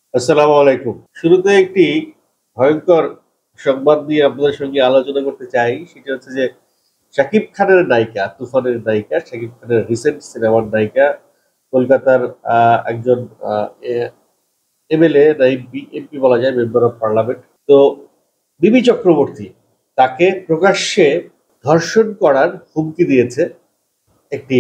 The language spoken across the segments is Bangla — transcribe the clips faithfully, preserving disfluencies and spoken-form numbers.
আসসালামু আলাইকুম। শুরুতে একটি ভয়ঙ্কর সংবাদ নিয়ে আপনাদের সঙ্গে আলোচনা করতে চাই। সেটা হচ্ছে যে শাকিব খানের নায়িকা, তুফানের নায়িকা, শাকিব খানের রিসেন্ট সিনেমার নায়িকা, কলকাতার আ একজন আ এ এমএলএ না এমপি, এমপি বলা যায়, মেম্বার অফ পার্লামেন্ট। তো মিমি চক্রবর্তী তাকে প্রকাশ্যে ধর্ষণ করার হুমকি দিয়েছে একটি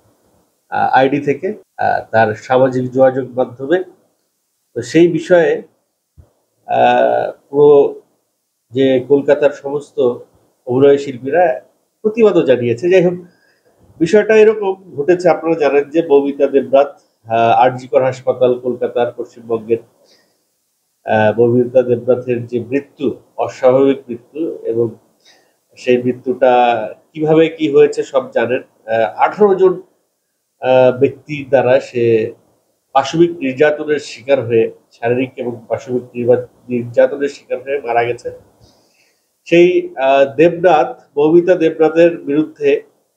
আ আইডি থেকে, আ তার সামাজিক যোগাযোগ মাধ্যমে। তো সেই বিষয়ে আ পুরো যে কলকাতার সমস্ত অভিনয় শিল্পীরা প্রতিবাদও জানিয়েছে। যাই হোক, বিষয়টা এরকম ঘটেছে। আপনারা জানেন যে ববিতা দেবনাথ, আ আরজি কর হাসপাতাল, কলকাতার, পশ্চিমবঙ্গের, আ ববিতা দেবনাথের যে মৃত্যু, অস্বাভাবিক মৃত্যু, এবং সেই মৃত্যুটা কিভাবে কি হয়েছে সব জানেন। আ আঠারো জন আ ব্যক্তির দ্বারা সে পাশবিক নির্যাতনের শিকার হয়ে, শারীরিক এবং পাশবিক নির্বা নির্যাতনের শিকার হয়ে মারা গেছে। সেই আ দেবনাথ, ববিতা দেবনাথের বিরুদ্ধে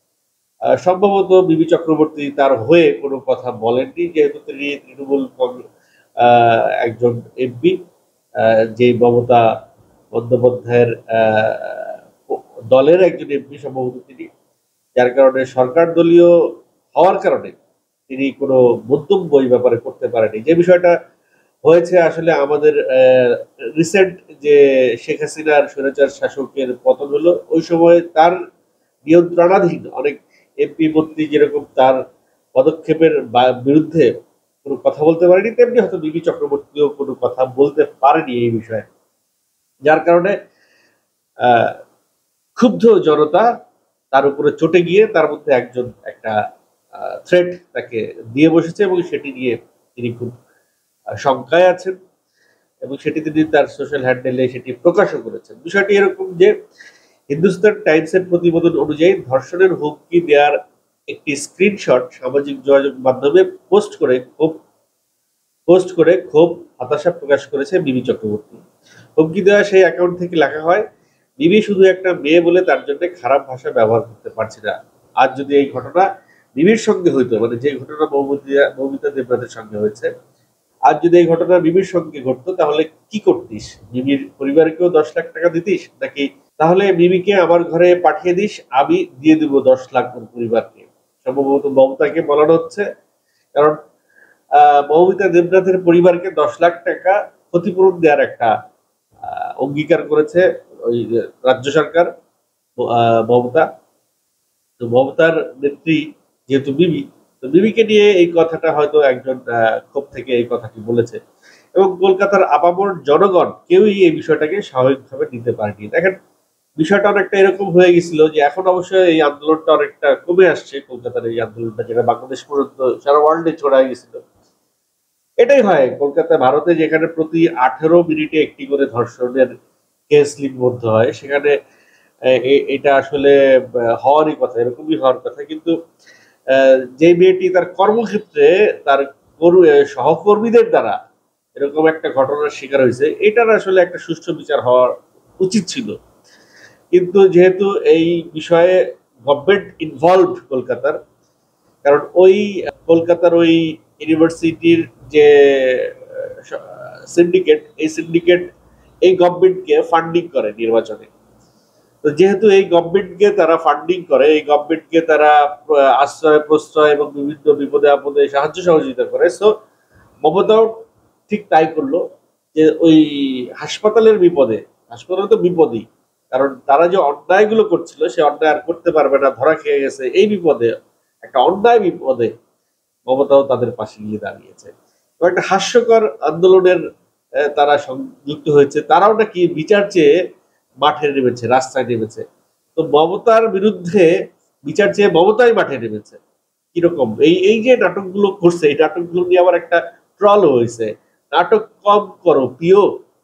আ সম্ভবত মিমি চক্রবর্তী তার হয়ে কোনো কথা বলেননি। যেহেতু তিনি তৃণমূল কং আ একজন এমপি, আ যে মমতা বন্দ্যোপাধ্যায়ের আ ও দলের একজন এমপি সম্ভবত তিনি। যার কারণে সরকার দলীয় হওয়ার কারণে তিনি কোনো মন্তব্য এই ব্যাপারে করতে পারেনি। যে বিষয়টা হয়েছে আসলে আমাদের অ্যা রিসেন্ট যে শেখ হাসিনার স্বৈরাচার শাসকের পতন হলো, ওই সময় তার নিয়ন্ত্রণাধীন অনেক এমপি মন্ত্রী যেরকম তার পদক্ষেপের বা বিরুদ্ধে কোনো কথা বলতে পারেনি, তেমনি হয়তো মিমি চক্রবর্তীও কোনো কথা বলতে পারেনি এই বিষয়ে। যার কারণে আ ক্ষুব্ধ জনতা তার উপরে চটে গিয়ে তার মধ্যে একজন একটা আ থ্রেট তাকে দিয়ে বসেছে, এবং সেটি নিয়ে তিনি খুব আ শঙ্কায় আছেন, এবং সেটি তিনি তার সোশ্যাল হ্যান্ডেলে সেটি প্রকাশও করেছেন। বিষয়টি এরকম যে হিন্দুস্তান টাইমসের প্রতিবেদন অনুযায়ী ধর্ষণের হুমকি দেওয়ার একটি স্ক্রিনশট সামাজিক যোগাযোগ মাধ্যমে পোস্ট করে ক্ষোভ পোস্ট করে ক্ষোভ হতাশা প্রকাশ করেছে মিমি চক্রবর্তী। হুমকি দেওয়া সেই অ্যাকাউন্ট থেকে লেখা হয়, মিমি শুধু একটা মেয়ে বলে তার জন্য খারাপ ভাষা ব্যবহার করতে পারছি না। আজ যদি এই ঘটনা মিমির সঙ্গে হইতো, মানে যে ঘটনা মৌমিতা মৌমিতা দেবনাথের সঙ্গে হয়েছে, আজ যদি এই ঘটনা মিমির সঙ্গে ঘটতো তাহলে কি করতিস? মিমির পরিবারকেও দশ লাখ টাকা দিতিস? নাকি তাহলে মিমিকে আমার ঘরে পাঠিয়ে দিস, আমি দিয়ে দিব দশ লাখ ওর পরিবারকে। সম্ভবত মমতাকে বলানো হচ্ছে। কারণ আ মৌমিতা দেবনাথের পরিবারকে দশ লাখ টাকা ক্ষতিপূরণ দেওয়ার একটা আ অঙ্গীকার করেছে ওই যে রাজ্য সরকার, আ মমতা। তো মমতার নেত্রী যেহেতু মিমি, তো মিমিকে নিয়ে এই কথাটা হয়তো একজন আ ক্ষোভ থেকে এই কথাটি বলেছে। এবং কলকাতার আপামর জনগণ কেউই এই বিষয়টাকে স্বাভাবিকভাবে নিতে পারেনি। দেখেন, বিষয়টা অনেকটা এরকম হয়ে গেছিল যে এখন অবশ্যই এই আন্দোলনটা অনেকটা কমে আসছে। কলকাতার এই আন্দোলনটা, যেটা বাংলাদেশ পর্যন্ত সারা ওয়ার্ল্ড এ ছড়ায় গেছিল। এটাই হয় কলকাতা, ভারতে যেখানে প্রতি আঠারো মিনিটে একটি করে ধর্ষণের কেস লিপিবদ্ধ হয়, সেখানে এ এ এটা আসলে ব্যা হওয়ারই কথা, এরকমই হওয়ার কথা। কিন্তু অ্যা যে মেয়েটি তার কর্মক্ষেত্রে তার করু এ সহকর্মীদের দ্বারা এরকম একটা ঘটনার শিকার হইছে, এটার আসলে একটা সুষ্ঠু বিচার হওয়া উচিত ছিল। কিন্তু যেহেতু এই বিষয়ে গভর্নমেন্ট ইনভলভড কলকাতার, কারণ ওই কলকাতার ওই ইউনিভার্সিটির যে স সিন্ডিকেট, এই সিন্ডিকেট এই গভর্নমেন্টকে ফান্ডিং করে নির্বাচনে। তো যেহেতু এই গভর্নমেন্টকে তারা ফান্ডিং করে, এই গভর্নমেন্টকে তারা প্র আশ্রয়, প্রশ্রয় এবং বিভিন্ন বিপদে আপদে সাহায্য সহযোগিতা করে। সো মমতাও ঠিক তাই করল, যে ওই হাসপাতালের বিপদে, হাসপাতাল তো বিপদই। কারণ তারা যে অন্যায়গুলো করছিল, সে অন্যায় আর করতে পারবে না, ধরা খেয়ে গেছে। এই বিপদে, একটা অন্যায় বিপদে মমতাও তাদের পাশে গিয়ে দাঁড়িয়েছে। তো একটা হাস্যকর আন্দোলনের অ্যা তারা সংযুক্ত হয়েছে। তারাও নাকি বিচার চেয়ে মাঠে নেমেছে, রাস্তায় নেমেছে। তো মমতার বিরুদ্ধে বিচার চেয়ে মমতাই মাঠে নেমেছে। কিরকম? এই, এই যে নাটকগুলো করছে, এই নাটকগুলো নিয়ে আবার একটা ট্রলও হইছে। নাটক কম করো প্রিয়।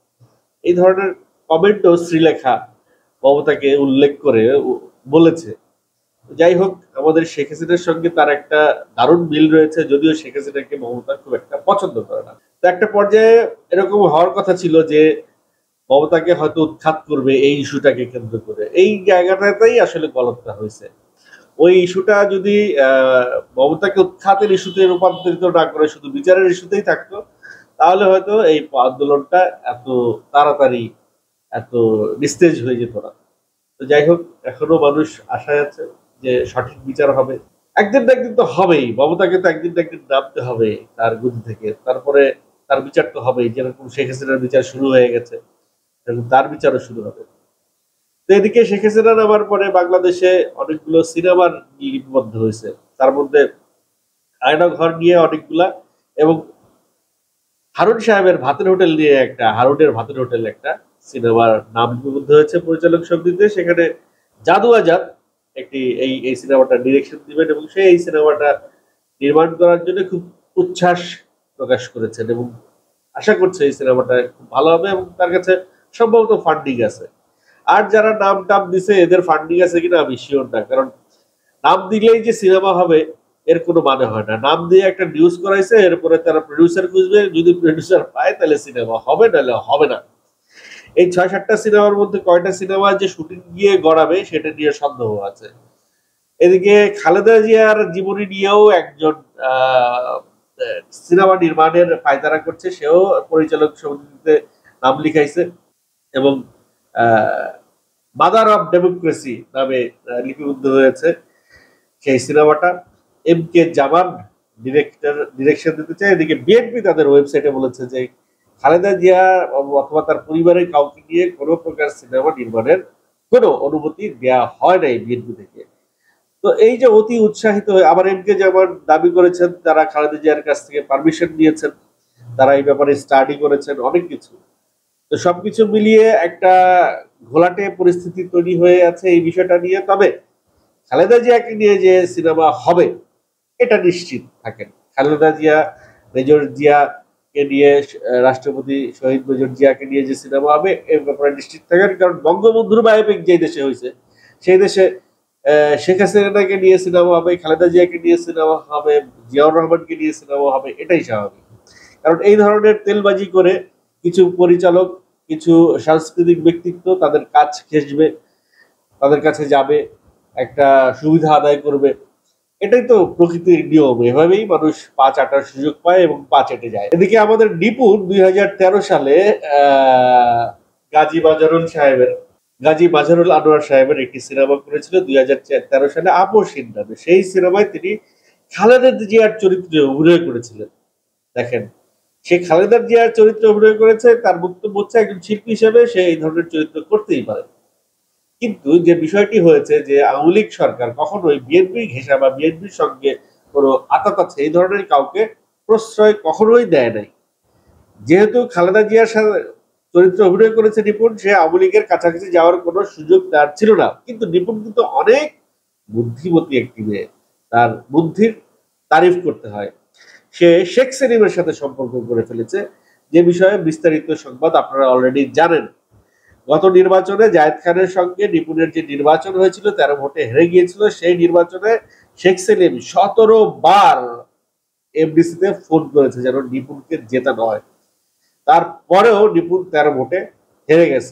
এই ধরনের কমেন্টও শ্রীলেখা মমতাকে উল্লেখ করে উ বলেছে। যাই হোক, আমাদের শেখ হাসিনার সঙ্গে তার একটা দারুণ মিল রয়েছে, যদিও শেখ হাসিনাকে মমতা খুব একটা পছন্দ করে না। তো একটা পর্যায়ে এরকম হওয়ার কথা ছিল যে মমতাকে হয়তো উৎখাত করবে এই ইস্যুটাকে কেন্দ্র করে। এই জায়গাটাতেই আসলে গলতটা হইছে। ওই ইস্যুটা যদি আ মমতাকে উৎখাতের ইস্যুতে রূপান্তরিত না করে শুধু বিচারের ইস্যুতেই থাকতো, তাহলে হয়তো এই আন্দোলনটা এত তাড়াতাড়ি এত নিস্তেজ হয়ে যেত না। তো যাই হোক, এখনো মানুষ আশায় আছে যে সঠিক বিচার হবে। একদিন না একদিন তো হবেই, মমতাকে তো একদিন না একদিন নামতে হবে তার গদি থেকে, তারপরে তার বিচার তো হবেই। যেরকম শেখ হাসিনার বিচার শুরু হয়ে গেছে, এবং তার বিচারও শুরু হবে। তো এদিকে শেখ হাসিনা নামার পরে বাংলাদেশে অনেকগুলো সিনেমার লিপিবদ্ধ হয়েছে, তার মধ্যে আয়না ঘর নিয়ে অনেকগুলা, এবং হারুন সাহেবের ভাতের হোটেল নিয়ে একটা, হারুনের ভাতের হোটেল একটা সিনেমার নাম লিপিবদ্ধ হয়েছে পরিচালক সমিতিতে। সেখানে জাদু আজাদ একটি এই এই সিনেমাটা ডিরেকশন দিবেন, এবং সে এই সিনেমাটা নির্মাণ করার জন্য খুব উচ্ছ্বাস প্রকাশ করেছেন, এবং আশা করছে এই সিনেমাটা খুব ভালো হবে, এবং তার কাছে সম্ভবত ফান্ডিং আছে। আর যারা নাম টাম দিছে এদের ফান্ডিং আছে কিনা আমি শিওর না, কারণ নাম দিলেই যে সিনেমা হবে এর কোনো মানে হয় না। নাম দিয়ে একটা নিউজ করাইছে, এরপরে তারা প্রডিউসার খুঁজবে, যদি প্রডিউসার পায় তাহলে সিনেমা হবে, নাহলে হবে না। এই ছয় সাতটা সিনেমার মধ্যে কয়টা সিনেমা যে শুটিং গিয়ে গড়াবে সেটা নিয়ে সন্দেহ আছে। এদিকে খালেদা জিয়ার জীবনী নিয়েও একজন সিনেমা নির্মাণের পায়তারা করছে, সেও পরিচালক সমিতিতে নাম লিখাইছে, এবং মাদার অফ ডেমোক্রেসি নামে লিপিবদ্ধ হয়েছে সেই সিনেমাটা। M K Zaman director direction দিতে চায়। এদিকে বিএনপি তাদের ওয়েবসাইটে বলেছে যে খালেদা জিয়া অথবা তার পরিবারের কাউকে নিয়ে কোনো প্রকার সিনেমা নির্মাণের কোনো অনুমতি দেওয়া হয় নাই বিএনপি থেকে। তো এই যে অতি উৎসাহিত হয়ে আবার এম কে জামান দাবি করেছেন তারা খালেদা জিয়ার কাছ থেকে পারমিশন নিয়েছেন, তারা এই ব্যাপারে স্টাডি করেছেন, অনেক কিছু। তো সবকিছু মিলিয়ে একটা ঘোলাটে পরিস্থিতি তৈরি হয়ে আছে এই বিষয়টা নিয়ে। তবে খালেদা জিয়াকে নিয়ে যে সিনেমা হবে এটা নিশ্চিত থাকেন। খালেদা জিয়া, মেজর জিয়াকে নিয়ে, রাষ্ট্রপতি শহীদ মেজর জিয়াকে নিয়ে যে সিনেমা হবে এর ব্যাপারে নিশ্চিত থাকেন, কারণ বঙ্গবন্ধুর বায়োপিক যে দেশে হয়েছে সেই দেশে শেখ হাসিনাকে নিয়ে সিনেমা হবে, খালেদা জিয়াকে নিয়ে সিনেমা হবে, জিয়াউর রহমানকে নিয়ে সিনেমা হবে, এটাই স্বাভাবিক। কারণ এই ধরনের তেলবাজি করে কিছু পরিচালক, কিছু সাংস্কৃতিক ব্যক্তিত্ব তাদের কাজ ঘেঁষবে, তাদের কাছে যাবে, একটা সুবিধা আদায় করবে। এটাই তো প্রকৃতির নিয়ম, এভাবেই মানুষ পা চাটার সুযোগ পায় এবং পা চেটে যায়। এদিকে আমাদের নিপুণ দুই হাজার তেরো সালে আহ গাজী বাজারুল সাহেবের গাজী বাজারুল আনোয়ার সাহেবের একটি সিনেমা করেছিল দুই হাজার তেরো সালে, আপসহীন নামে। সেই সিনেমায় তিনি খালেদা জিয়ার চরিত্রে অভিনয় করেছিলেন। দেখেন, সে খালেদা জিয়ার চরিত্রে অভিনয় করেছে, তার বক্তব্য হচ্ছে একজন শিল্পী হিসেবে সে এই ধরনের চরিত্র করতেই পারে। কিন্তু যে বিষয়টি হয়েছে যে আওয়ামী লীগ সরকার কখনোই বিএনপির ঘেঁষা বা বিএনপির সঙ্গে কোনো আতাত আছে এই ধরনের কাউকে প্রশ্রয় কখনোই দেয় নাই। যেহেতু খালেদা জিয়ার সাথে চরিত্রে অভিনয় করেছে নিপুণ, সে আওয়ামী লীগের কাছাকাছি যাওয়ার কোনো সুযোগ তার ছিল না। কিন্তু নিপুণ কিন্তু অনেক বুদ্ধিমতী একটি মেয়ে, তার বুদ্ধির তারিফ করতে হয়। সে শেখ সেলিমের সাথে সম্পর্ক করে ফেলেছে, যে বিষয়ে বিস্তারিত সংবাদ আপনারা অলরেডি জানেন। গত নির্বাচনে জায়েদ খানের সঙ্গে নিপুণের যে নির্বাচন হয়েছিল, তেরো ভোটে হেরে গিয়েছিল, সেই নির্বাচনে শেখ সেলিম সতেরো বার এমডিসিতে ফোন করেছে যেন নিপুণকে জেতানো হয়। তারপরেও নিপুণ তেরো ভোটে হেরে গেছে।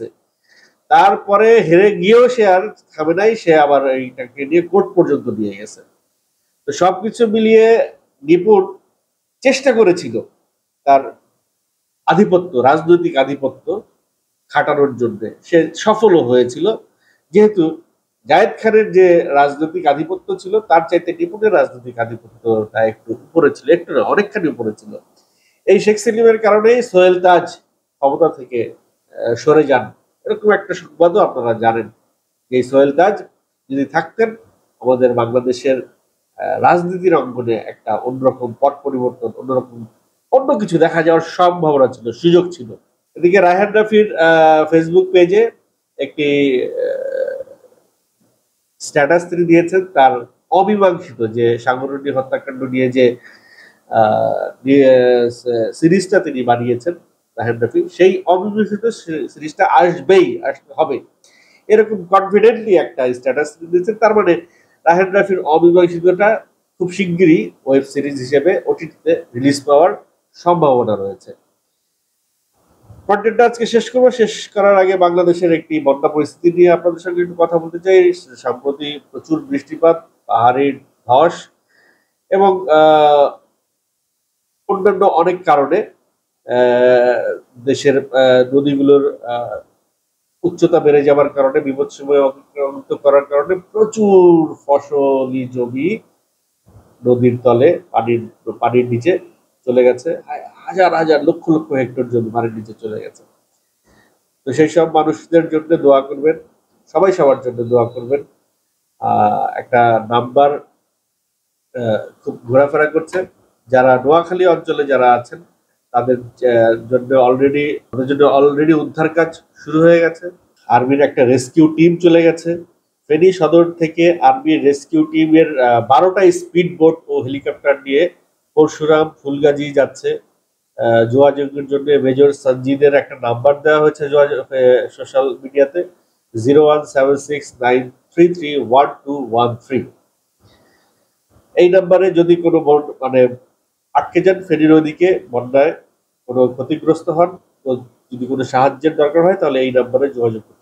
তারপরে হেরে গিয়েও সে আর থামে নাই, সে আবার এইটাকে নিয়ে কোর্ট পর্যন্ত নিয়ে গেছে। তো সবকিছু মিলিয়ে নিপুণ চেষ্টা করেছিল তার আধিপত্য, রাজনৈতিক আধিপত্য খাটানোর জন্য, সে সফলও হয়েছিল। যেহেতু জায়েদ খানের যে রাজনৈতিক আধিপত্য ছিল তার চাইতে নিপুণের রাজনৈতিক আধিপত্যটা একটু উপরে ছিল, একটু না অনেকখানি উপরে ছিল। এই শেখ সেলিমের কারণেই সোহেল তাজ ক্ষমতা থেকে সরে যান, এরকম একটা সংবাদও আপনারা জানেন। এই সোহেল তাজ যদি থাকতেন আমাদের বাংলাদেশের রাজনীতির অঙ্গনে একটা অন্যরকম পট পরিবর্তন, অন্যরকম অন্য কিছু দেখা যাওয়ার সম্ভাবনা ছিল, সুযোগ ছিল। এদিকে রায়হান রাফির ফেসবুক পেজে একটি স্ট্যাটাস তিনি দিয়েছেন তার অমীমাংসিত যে সাগররুনি হত্যাকাণ্ড নিয়ে যে সিরিজটা তিনি বানিয়েছেন রায়হান রাফি, সেই অমীমাংসিত সিরিজটা আসবেই, আসতে হবে, এরকম কনফিডেন্টলি একটা স্ট্যাটাস দিয়েছেন। তার মানে রায়হান রাফির অমীমাংসিতটা খুব শিগগিরই ওয়েব সিরিজ হিসেবে ওটিটিতে রিলিজ পাওয়ার সম্ভাবনা রয়েছে। কন্টেন্টটা আজকে শেষ করবো। শেষ করার আগে বাংলাদেশের একটি বন্যা পরিস্থিতি নিয়ে আপনাদের সঙ্গে একটু কথা বলতে চাই। সম্প্রতি প্রচুর বৃষ্টিপাত, পাহাড়ি ধস এবং অন্যান্য অনেক কারণে আহ, দেশের আহ, নদীগুলোর আহ, উচ্চতা বেড়ে যাওয়ার কারণে বিপদ সময় অতিক্রান্ত করার কারণে প্রচুর ফসলি জমি নদীর তলে পানির পানির নিচে চলে গেছে। হাজার হাজার লক্ষ লক্ষ হেক্টর জমি পানির নিচে চলে গেছে। তো সেই সব মানুষদের জন্য দোয়া করবেন, সবাই সবার জন্য দোয়া করবেন। আহ একটা নাম্বার খুব ঘোরাফেরা করছে, যারা নোয়াখালী অঞ্চলে যারা আছেন তাদের আহ, জন্য অলরেডি তাদের জন্য অলরেডি উদ্ধার কাজ শুরু হয়ে গেছে। আর্মির একটা রেস্কিউ টিম চলে গেছে ফেনী সদর থেকে। আর্মির রেস্কিউ টিমের বারোটা স্পিড বোট ও হেলিকপ্টার নিয়ে পরশুরাম ফুলগাজী যাচ্ছে। আহ, যোগাযোগের জন্য মেজর সঞ্জিদের একটা নাম্বার দেওয়া হয়েছে যোগাযোগ সোশ্যাল মিডিয়াতে, zero one seven six nine three three one two one three. এই নাম্বারে যদি কোনো বন- মানে আটকে যান ফেনীর ওদিকে বন্যায় কোনো ক্ষতিগ্রস্ত হন, তো যদি কোনো সাহায্যের দরকার হয় তাহলে এই নাম্বারে যোগাযোগ করতে